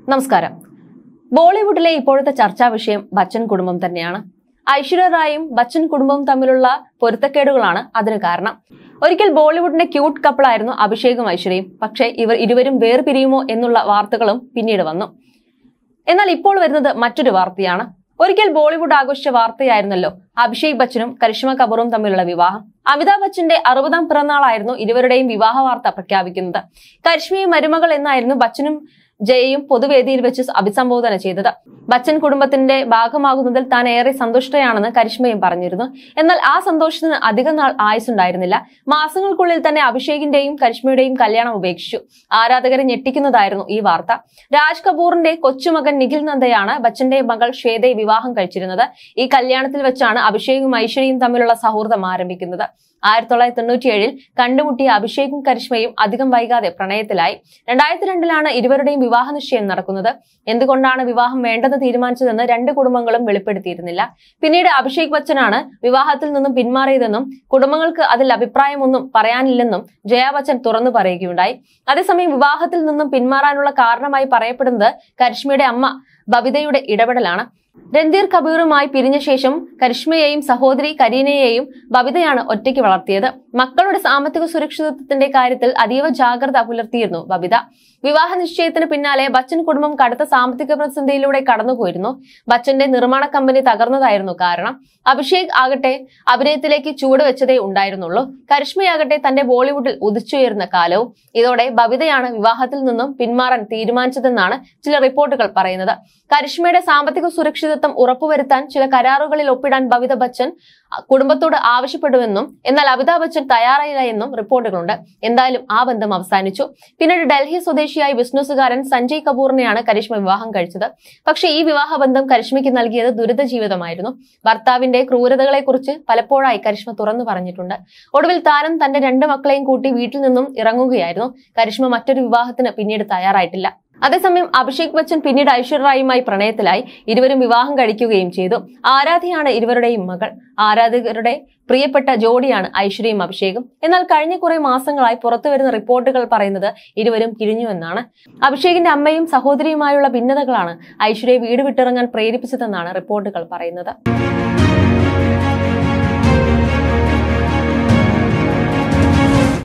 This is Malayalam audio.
നമസ്കാരം. ബോളിവുഡിലെ ഇപ്പോഴത്തെ ചർച്ചാ വിഷയം ബച്ചൻ കുടുംബം തന്നെയാണ്. ഐശ്വര്യ റായും ബച്ചൻ കുടുംബവും തമ്മിലുള്ള പൊരുത്തക്കേടുകളാണ് അതിന് കാരണം. ഒരിക്കൽ ബോളിവുഡിന്റെ ക്യൂട്ട് കപ്പിളായിരുന്നു അഭിഷേകും ഐശ്വര്യയും. പക്ഷേ ഇവർ ഇരുവരും വേർപിരിയുമോ എന്നുള്ള വാർത്തകളും പിന്നീട് വന്നു. എന്നാൽ ഇപ്പോൾ വരുന്നത് മറ്റൊരു വാർത്തയാണ്. ഒരിക്കൽ ബോളിവുഡ് ആഘോഷിച്ച വാർത്തയായിരുന്നല്ലോ അഭിഷേക് ബച്ചനും കരിഷ്മ കപൂറും തമ്മിലുള്ള വിവാഹം. അമിതാഭ് ബച്ചന്റെ 60ാം പിറന്നാളായിരുന്നു ഇരുവരുടെയും വിവാഹ വാർത്ത പ്രഖ്യാപിക്കുന്നത്. കരിഷ്മയും മരുമകൾ എന്നായിരുന്നു ബച്ചനും ജയയും പൊതുവേദിയിൽ വെച്ച് അഭിസംബോധന ചെയ്തത്. ബച്ചൻ കുടുംബത്തിന്റെ ഭാഗമാകുന്നതിൽ താൻ ഏറെ സന്തുഷ്ടയാണെന്ന് കരിഷ്മയും പറഞ്ഞിരുന്നു. എന്നാൽ ആ സന്തോഷത്തിന് അധികം നാൾ ആയുസുണ്ടായിരുന്നില്ല. മാസങ്ങൾക്കുള്ളിൽ തന്നെ അഭിഷേകിന്റെയും കരിഷ്മയുടെയും കല്യാണം ഉപേക്ഷിച്ചു. ആരാധകരെ ഞെട്ടിക്കുന്നതായിരുന്നു ഈ വാർത്ത. രാജ് കപൂറിന്റെ കൊച്ചുമകൻ നിഖിൽ നന്ദയാണ് ബച്ചന്റെ മകൾ ശ്വേതയെ വിവാഹം കഴിച്ചിരുന്നത്. ഈ കല്യാണത്തിൽ വെച്ചാണ് അഭിഷേകും ഐശ്വര്യയും തമ്മിലുള്ള സൗഹൃദം ആരംഭിക്കുന്നത്. 1997 കണ്ടുമുട്ടിയ അഭിഷേകും കരിഷ്മയും അധികം വൈകാതെ പ്രണയത്തിലായി. 2002 ഇരുവരുടെയും വിവാഹ നിശ്ചയം നടക്കുന്നത്. എന്തുകൊണ്ടാണ് വിവാഹം വേണ്ടെന്ന് തീരുമാനിച്ചതെന്ന് രണ്ട് കുടുംബങ്ങളും വെളിപ്പെടുത്തിയിരുന്നില്ല. പിന്നീട് അഭിഷേക് ബച്ചനാണ് വിവാഹത്തിൽ നിന്നും പിന്മാറിയതെന്നും കുടുംബങ്ങൾക്ക് അതിൽ അഭിപ്രായമൊന്നും പറയാനില്ലെന്നും ജയ ബച്ചൻ തുറന്നു പറയുകയുണ്ടായി. അതേസമയം വിവാഹത്തിൽ നിന്നും പിന്മാറാനുള്ള കാരണമായി പറയപ്പെടുന്നത് കരിഷ്മയുടെ അമ്മ ബബിതയുടെ ഇടപെടലാണ്. രൺധീർ കപൂറുമായി പിരിഞ്ഞ ശേഷം കരിഷ്മയെയും സഹോദരി കരീനയെയും ബബിതയാണ് ഒറ്റയ്ക്ക് വളർത്തിയത്. മക്കളുടെ സാമ്പത്തിക സുരക്ഷിതത്വത്തിന്റെ കാര്യത്തിൽ അതീവ ജാഗ്രത പുലർത്തിയിരുന്നു ബബിത. വിവാഹ നിശ്ചയത്തിന് പിന്നാലെ ബച്ചൻ കുടുംബം കടുത്ത സാമ്പത്തിക പ്രതിസന്ധിയിലൂടെ കടന്നുപോയിരുന്നു. ബച്ചന്റെ നിർമ്മാണ കമ്പനി തകർന്നതായിരുന്നു കാരണം. അഭിഷേക് ആകട്ടെ അഭിനയത്തിലേക്ക് ചുവടുവെച്ചതേ ഉണ്ടായിരുന്നുള്ളൂ. കരിഷ്മയാകട്ടെ തന്റെ ബോളിവുഡിൽ ഉദിച്ചുയർന്ന കാലവും. ഇതോടെ ബബിതയാണ് വിവാഹത്തിൽ നിന്നും പിന്മാറാൻ തീരുമാനിച്ചതെന്നാണ് ചില റിപ്പോർട്ടുകൾ പറയുന്നത്. കരിഷ്മയുടെ സാമ്പത്തിക സുരക്ഷിതത്വം ഉറപ്പുവരുത്താൻ ചില കരാറുകളിൽ ഒപ്പിടാൻ ബബിത ബച്ചൻ കുടുംബത്തോട് ആവശ്യപ്പെടുമെന്നും എന്നാൽ അമിതാഭ് ബച്ചൻ തയ്യാറായില്ല എന്നും റിപ്പോർട്ടുകളുണ്ട്. എന്തായാലും ആ ബന്ധം അവസാനിച്ചു. പിന്നീട് ഡൽഹി സ്വദേശിയായ ബിസിനസ്സുകാരൻ സഞ്ജയ് കപൂറിനെയാണ് കരിഷ്മ വിവാഹം കഴിച്ചത്. പക്ഷേ ഈ വിവാഹബന്ധം കരിഷ്മയ്ക്ക് നൽകിയത് ദുരിത ജീവിതമായിരുന്നു. ഭർത്താവിന്റെ ക്രൂരതകളെക്കുറിച്ച് പലപ്പോഴായി കരിഷ്മ തുറന്നു പറഞ്ഞിട്ടുണ്ട്. ഒടുവിൽ താനും തന്റെ 2 മക്കളെയും കൂട്ടി വീട്ടിൽ നിന്നും ഇറങ്ങുകയായിരുന്നു. കരിഷ്മ മറ്റൊരു വിവാഹത്തിന് പിന്നീട് തയ്യാറായിട്ടില്ല. അതേസമയം അഭിഷേക് ബച്ചൻ പിന്നീട് ഐശ്വര്യ റായുമായി പ്രണയത്തിലായി. ഇരുവരും വിവാഹം കഴിക്കുകയും ചെയ്തു. ആരാധ്യയാണ് ഇരുവരുടെയും മകൾ. ആരാധകരുടെ പ്രിയപ്പെട്ട ജോഡിയാണ് ഐശ്വര്യയും അഭിഷേകും. എന്നാൽ കഴിഞ്ഞ കുറെ മാസങ്ങളായി പുറത്തുവരുന്ന റിപ്പോർട്ടുകൾ പറയുന്നത് ഇരുവരും പിരിഞ്ഞുവെന്നാണ്. അഭിഷേകിന്റെ അമ്മയും സഹോദരിയുമായുള്ള ഭിന്നതകളാണ് ഐശ്വര്യയെ വീട് വിട്ടിറങ്ങാൻ പ്രേരിപ്പിച്ചതെന്നാണ് റിപ്പോർട്ടുകൾ പറയുന്നത്.